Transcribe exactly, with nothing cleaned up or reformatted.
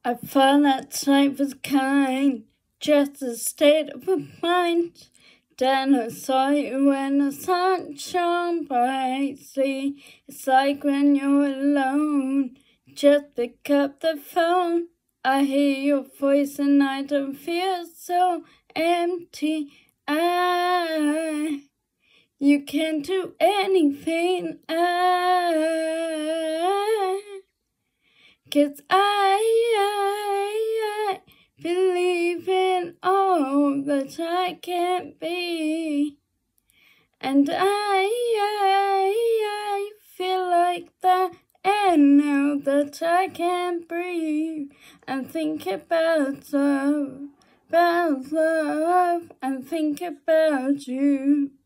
I thought that life was kind, just a state of mind. Then I saw you when the sun shone brightly. It's like when you're alone, just pick up the phone. I hear your voice and I don't feel so empty. I, you can't do anything. I, cause I, I, I believe in all that I can't be. And I, I, I feel like the end now that I can't breathe. And think about love, about love, and think about you.